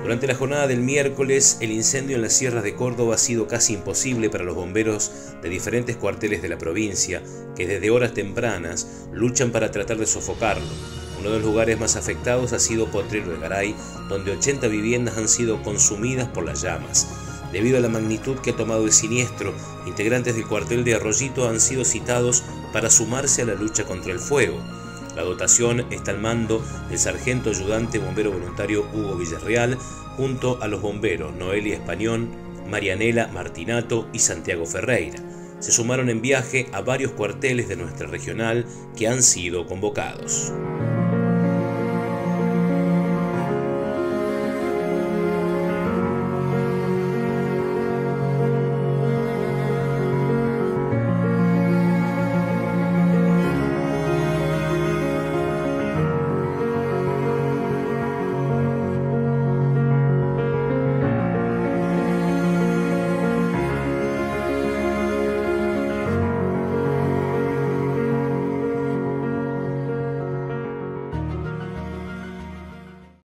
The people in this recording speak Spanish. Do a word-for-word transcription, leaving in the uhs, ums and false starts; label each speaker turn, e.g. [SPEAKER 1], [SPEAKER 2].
[SPEAKER 1] Durante la jornada del miércoles, el incendio en las sierras de Córdoba ha sido casi imposible para los bomberos de diferentes cuarteles de la provincia, que desde horas tempranas luchan para tratar de sofocarlo. Uno de los lugares más afectados ha sido Potrero de Garay, donde ochenta viviendas han sido consumidas por las llamas. Debido a la magnitud que ha tomado el siniestro, integrantes del cuartel de Arroyito han sido citados para sumarse a la lucha contra el fuego. La dotación está al mando del sargento ayudante bombero voluntario Hugo Villarreal, junto a los bomberos Noelia Españón, Marianela Martinato y Santiago Ferreira. Se sumaron en viaje a varios cuarteles de nuestra regional que han sido convocados.